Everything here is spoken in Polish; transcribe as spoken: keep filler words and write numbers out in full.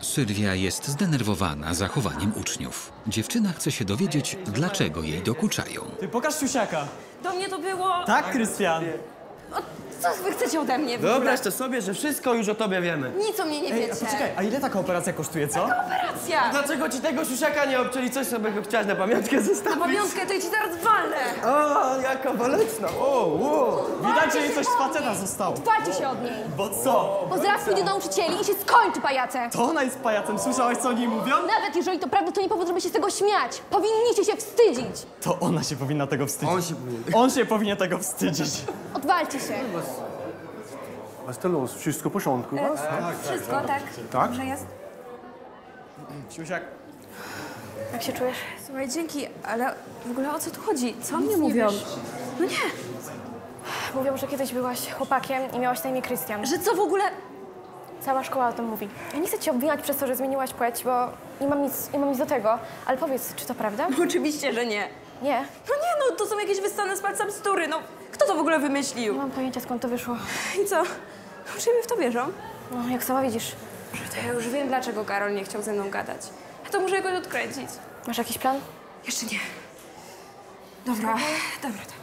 Sylwia jest zdenerwowana zachowaniem uczniów. Dziewczyna chce się dowiedzieć, dlaczego jej dokuczają. Ty pokaż siusiaka. Do mnie to było... Tak, Krystian? O, co wy chcecie ode mnie w ogóle? Wyobraź to sobie, że wszystko już o tobie wiemy. Nic o mnie nie Ej, wiecie. a poczekaj, a ile taka operacja kosztuje, co? Operacja! Dlaczego ci tego siusiaka nie obczeli? Coś sobie go chciałaś na pamiątkę zostawić? Na pamiątkę to ja ci zaraz walę! O, jaka waleczna! O, wow. Widać, że jej coś z faceta zostało. Walcie się od niej! Bo co? Bo zaraz pójdzie do nauczycieli i się skończy, pajace! To ona jest pajacem, słyszałaś, co o niej mówią? Nawet jeżeli to prawda, to nie powód, żeby się z tego śmiać. Powinniście się wstydzić. To ona się powinna tego wstydzić. On się powinien. On się powinien tego wstydzić. Odwalcie się. Was to los? Wszystko w porządku? Was? Wszystko, tak? Tak? Dobrze jest. Siusiak. Jak się czujesz? Słuchaj, dzięki, ale w ogóle o co tu chodzi? Co mnie mówią? No nie. Mówią, że kiedyś byłaś chłopakiem i miałaś na imię Krystian. Że co w ogóle? Cała szkoła o tym mówi. Ja nie chcę cię obwiniać przez to, że zmieniłaś płeć, bo nie mam nic, nie mam nic do tego. Ale powiedz, czy to prawda? Oczywiście, że nie. Nie. No nie, no to są jakieś wystane z palca bzdury, no. Kto to w ogóle wymyślił? Nie mam pojęcia, skąd to wyszło. I co? Uczniemy w to wierzą? No, jak sama widzisz. To ja już wiem, dlaczego Karol nie chciał ze mną gadać. Ja to muszę jakoś odkręcić. Masz jakiś plan? Jeszcze nie. Dobra, dobra, dobra.